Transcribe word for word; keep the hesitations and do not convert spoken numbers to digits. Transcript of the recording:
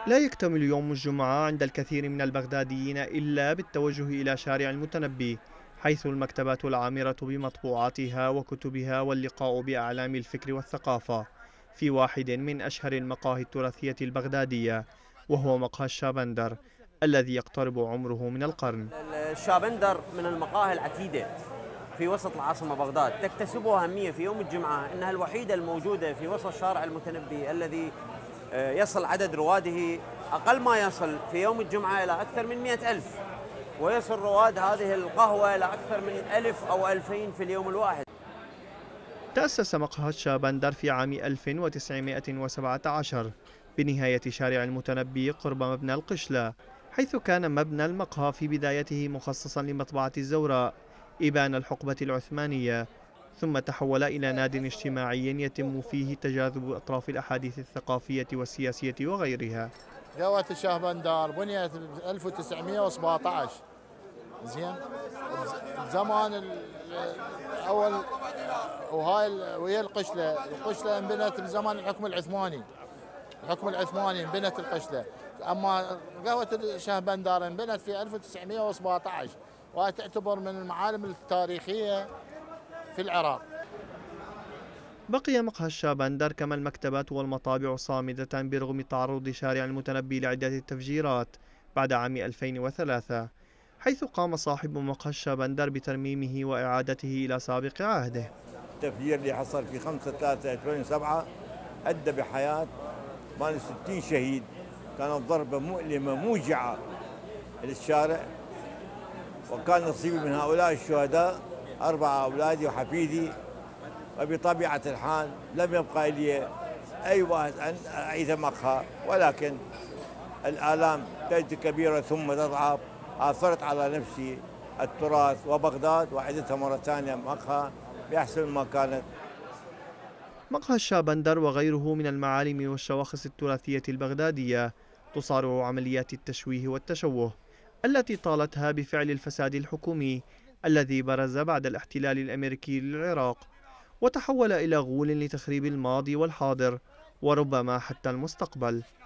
لا يكتمل يوم الجمعة عند الكثير من البغداديين إلا بالتوجه إلى شارع المتنبي، حيث المكتبات العامرة بمطبوعاتها وكتبها واللقاء بأعلام الفكر والثقافة في واحد من أشهر المقاهي التراثية البغدادية، وهو مقهى الشابندر الذي يقترب عمره من القرن. الشابندر من المقاهي العتيدة في وسط العاصمة بغداد، تكتسبها أهمية في يوم الجمعة، إنها الوحيدة الموجودة في وسط شارع المتنبي الذي آه، يصل عدد رواده أقل ما يصل في يوم الجمعة إلى أكثر من مئة ألف، ويصل رواد هذه القهوة إلى أكثر من ألف أو ألفين في اليوم الواحد. تأسس مقهى الشابندر في عام ألف وتسعمائة وسبعة عشر بنهاية شارع المتنبي قرب مبنى القشلة، حيث كان مبنى المقهى في بدايته مخصصا لمطبعة الزوراء إبان الحقبة العثمانية، ثم تحول إلى ناد اجتماعي يتم فيه تجاذب أطراف الأحاديث الثقافية والسياسية وغيرها. قهوة الشهبندر بنيت ب ألف وتسعمائة وسبعة عشر. زين. زمان اول وهاي ويا القشله، القشله انبنت بزمان الحكم العثماني، الحكم العثماني انبنت القشله، اما قهوه الشهبندر انبنت في ألف وتسعمائة وسبعة عشر، وهي تعتبر من المعالم التاريخيه في العراق. بقي مقهى الشابندر كما المكتبات والمطابع صامدة برغم تعرض شارع المتنبي لعدة تفجيرات بعد عام ألفين وثلاثة، حيث قام صاحب مقهى الشابندر بترميمه وإعادته إلى سابق عهده. التفجير اللي حصل في خمسة ثلاثة ألفين وسبعة أدى بحياة مال ستين شهيد، كانت ضربة مؤلمة موجعة للشارع، وكان نصيبي من هؤلاء الشهداء أربعة أولادي وحفيدي، وبطبيعة الحال لم يبقى لي أي واحد أن أعيد مقهى، ولكن الآلام تجد كبيرة ثم تضعف. آثرت على نفسي التراث وبغداد وعدتها مرة ثانية مقهى بأحسن ما كانت. مقهى الشابندر وغيره من المعالم والشواخص التراثية البغدادية تصارع عمليات التشويه والتشوه التي طالتها بفعل الفساد الحكومي الذي برز بعد الاحتلال الأمريكي للعراق، وتحول إلى غول لتخريب الماضي والحاضر وربما حتى المستقبل.